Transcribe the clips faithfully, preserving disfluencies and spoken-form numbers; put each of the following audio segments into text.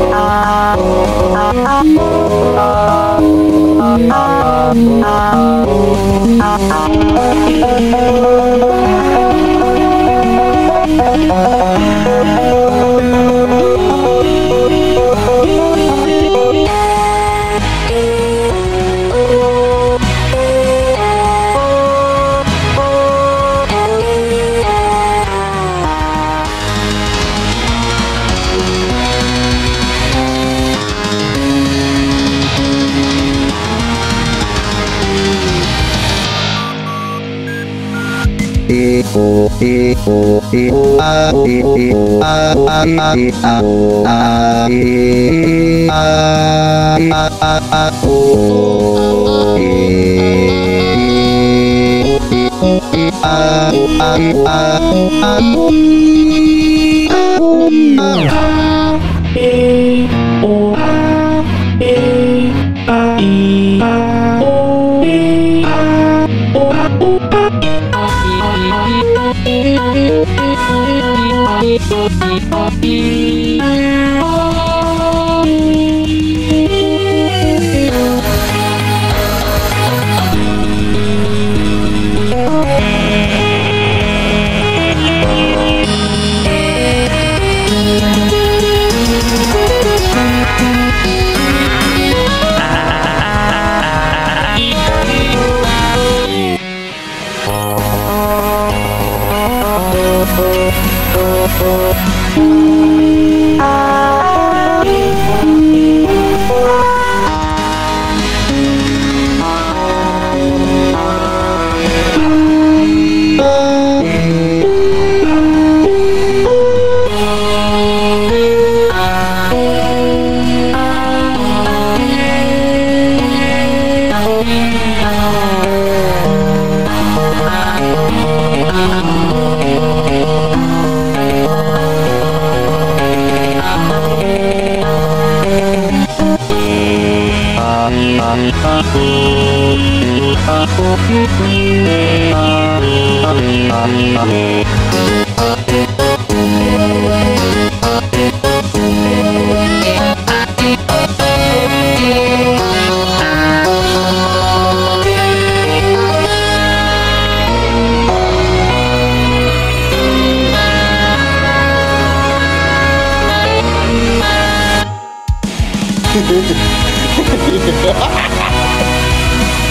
O e o e o a o e o a a e a o a e a a a o e a a a e o a e a i a o e a o a o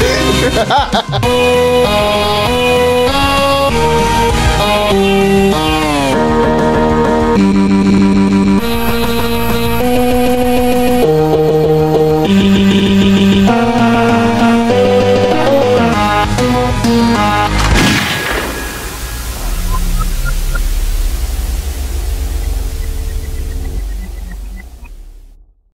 Ha ha ha!